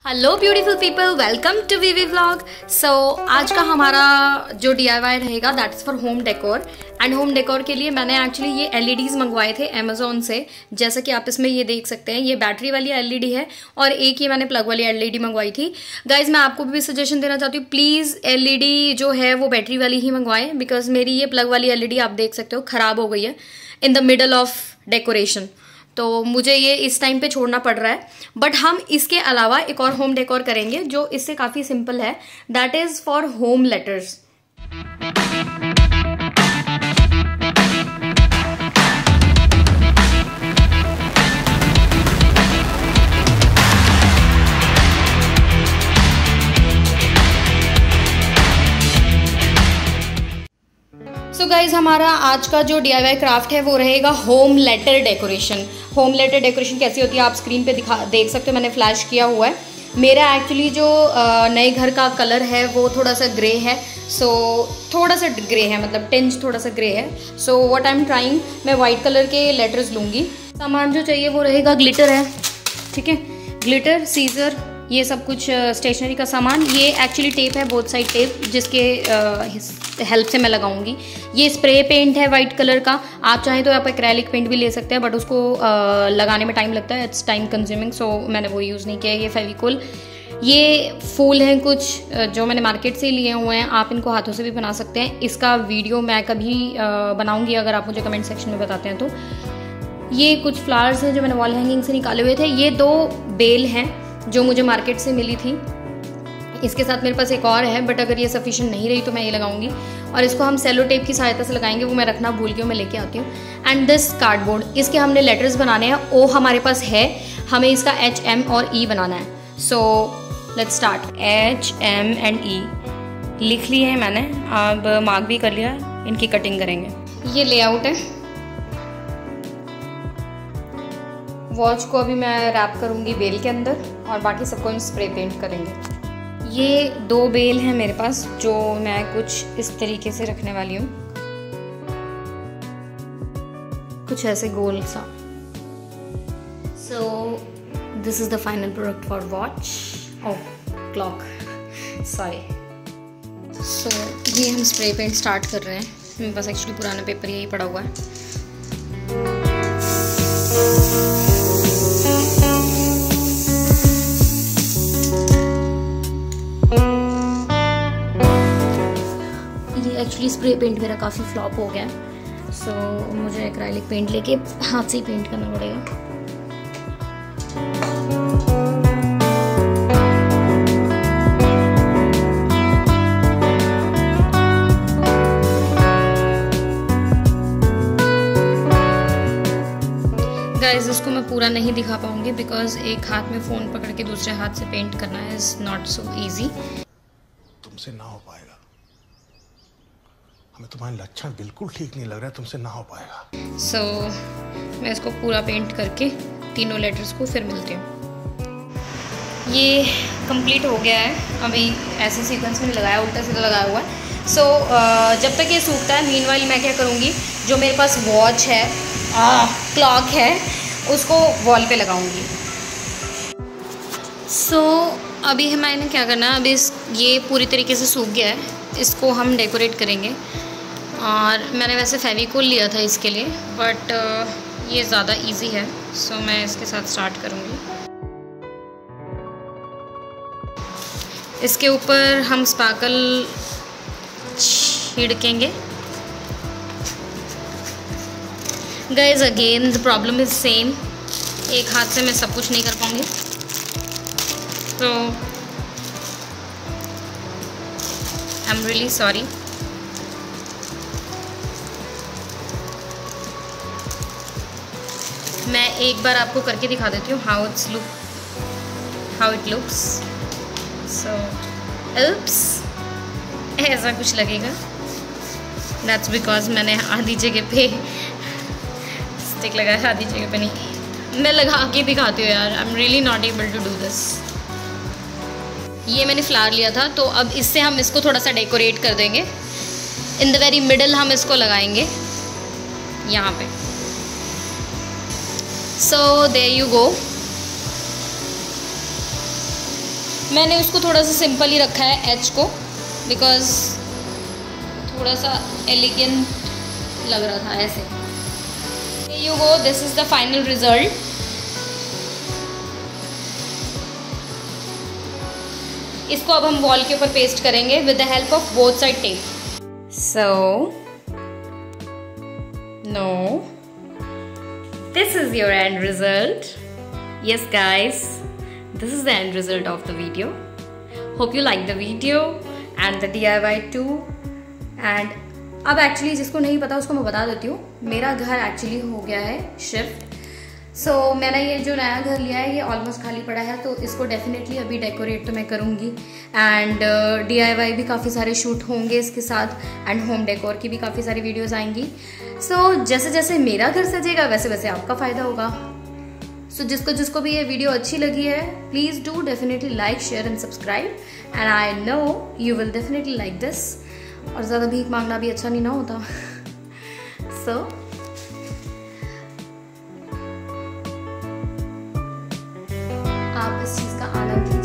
Hello beautiful people, welcome to V V vlog. So आज का हमारा जो DIY रहेगा that is for home decor. And home decor के लिए मैंने एक्चुअली ये LEDs मंगवाए थे अमेजोन से। जैसा कि आप इसमें ये देख सकते हैं, ये बैटरी वाली LED है और एक ये मैंने प्लग वाली LED मंगवाई थी। गाइज मैं आपको भी सजेशन देना चाहती हूँ, प्लीज़ LED जो है वो बैटरी वाली ही मंगवाएं, बिकॉज मेरी ये प्लग वाली LED आप देख सकते हो ख़राब हो गई है in the middle of decoration. तो मुझे ये इस टाइम पे छोड़ना पड़ रहा है। बट हम इसके अलावा एक और होम डेकोर करेंगे जो इससे काफ़ी सिंपल है, that is for home letters. So guys हमारा आज का जो DIY क्राफ्ट है वो रहेगा home letter decoration. Home letter decoration कैसी होती है आप स्क्रीन पे देख सकते हो, मैंने फ्लैश किया हुआ है। मेरा एक्चुअली जो नए घर का कलर है वो थोड़ा सा ग्रे है। सो थोड़ा सा ग्रे है, मतलब टिंज थोड़ा सा ग्रे है। So what I am trying, मैं वाइट कलर के लेटर्स लूँगी। सामान जो चाहिए वो रहेगा ग्लिटर है, ठीक है, ग्लिटर, सीजर, ये सब कुछ स्टेशनरी का सामान। ये एक्चुअली टेप है, बोथ साइड टेप, जिसके हेल्प से मैं लगाऊंगी। ये स्प्रे पेंट है वाइट कलर का। आप चाहें तो आप एक्रेलिक पेंट भी ले सकते हैं, बट उसको लगाने में टाइम लगता है, इट्स टाइम कंज्यूमिंग, सो मैंने वो यूज़ नहीं किया। ये फेविकोल, ये फूल हैं कुछ जो मैंने मार्केट से लिए हुए हैं। आप इनको हाथों से भी बना सकते हैं। इसका वीडियो मैं कभी बनाऊंगी अगर आप मुझे कमेंट सेक्शन में बताते हैं तो। ये कुछ फ्लावर्स हैं जो मैंने वॉल हैंगिंग से निकाले हुए थे। ये 2 बेल हैं जो मुझे मार्केट से मिली थी। इसके साथ मेरे पास एक और है, बट अगर ये सफिशिएंट नहीं रही तो मैं ये लगाऊंगी। और इसको हम सेलो टेप की सहायता से लगाएंगे, वो मैं रखना भूल गई हूँ, मैं लेके आती हूँ। एंड दिस कार्डबोर्ड, इसके हमने लेटर्स बनाने हैं। O हमारे पास है, हमें इसका H, M और E बनाना है। So let's start. H, M and E लिख लिए हैं मैंने, अब मार्क भी कर लिया, इनकी कटिंग करेंगे। ये लेआउट है। वॉच को अभी मैं रैप करूँगी बेल के अंदर और बाकी सबको हम स्प्रे पेंट करेंगे। ये 2 बेल हैं मेरे पास जो मैं कुछ इस तरीके से रखने वाली हूँ, कुछ ऐसे गोल सा। So this is the final product for watch, oh clock, sorry. So ये हम स्प्रे पेंट स्टार्ट कर रहे हैं। मेरे पास एक्चुअली पुराना पेपर यही पड़ा हुआ है। एक्चुअली स्प्रे पेंट मेरा काफ़ी फ्लॉप हो गया है, सो मुझे एक्रेलिक पेंट लेके हाथ से ही पेंट करना पड़ेगा। गाइस इसको मैं पूरा नहीं दिखा पाऊंगी बिकॉज एक हाथ में फ़ोन पकड़ के दूसरे हाथ से पेंट करना इज़ नॉट सो ईजी। तुमसे ना हो पाएगा, हमें तुम्हारे लक्षण बिल्कुल ठीक नहीं लग रहा है, तुमसे ना हो पाएगा। सो मैं इसको पूरा पेंट करके तीनों लेटर्स को फिर मिलती हूँ। ये कंप्लीट हो गया है, अभी ऐसे सीक्वेंस में लगाया, उल्टा सीधा लगाया हुआ है। सो जब तक ये सूखता है, मीनवाइल मैं क्या करूँगी, जो मेरे पास वॉच है, क्लॉक है, उसको वॉल पे लगाऊँगी। सो अभी मैंने क्या करना है, अभी ये पूरी तरीके से सूख गया है, इसको हम डेकोरेट करेंगे। और मैंने वैसे फेविकोल लिया था इसके लिए, बट ये ज़्यादा इजी है, सो मैं इसके साथ स्टार्ट करूँगी। इसके ऊपर हम स्पार्कल छिड़केंगे। Guys again the problem is same, एक हाथ से मैं सब कुछ नहीं कर पाऊँगी, तो आई एम रियली सॉरी। मैं एक बार आपको करके दिखा देती हूँ how it looks. So oops, ऐसा कुछ लगेगा, दैट्स बिकॉज मैंने आधी जगह पे स्टिक लगाया, आधी जगह पे नहीं। मैं लगा के दिखाती हूँ यार, I am really not able to do this. ये मैंने फ्लावर लिया था, तो अब इससे हम इसको थोड़ा सा डेकोरेट कर देंगे। इन द वेरी मिडल हम इसको लगाएंगे यहाँ पे। So there you go. मैंने उसको थोड़ा सा सिंपल ही रखा है एच को, बिकॉज थोड़ा सा एलिगेंट लग रहा था ऐसे। You go, this is the final result. इसको अब हम वॉल के ऊपर पेस्ट करेंगे with the help of both side tape. So no, this is your end result. Yes guys, this is the end result of the video. Hope you like the video and the DIY too. And अब actually जिसको नहीं पता उसको मैं बता देती हूँ, मेरा घर एक्चुअली हो गया है शिफ्ट। सो मैंने ये जो नया घर लिया है ये ऑलमोस्ट खाली पड़ा है, तो इसको डेफिनेटली अभी डेकोरेट तो मैं करूँगी। एंड DIY भी काफ़ी सारे शूट होंगे इसके साथ, एंड होम डेकोर की भी काफ़ी सारी वीडियोज़ आएंगी। सो जैसे जैसे मेरा घर सजेगा वैसे वैसे आपका फ़ायदा होगा। सो जिसको भी ये वीडियो अच्छी लगी है, please do definitely like, share and subscribe, and I know you will definitely like this. और ज़्यादा भीख मांगना भी अच्छा नहीं ना होता। सो आप इस चीज़ का आनंद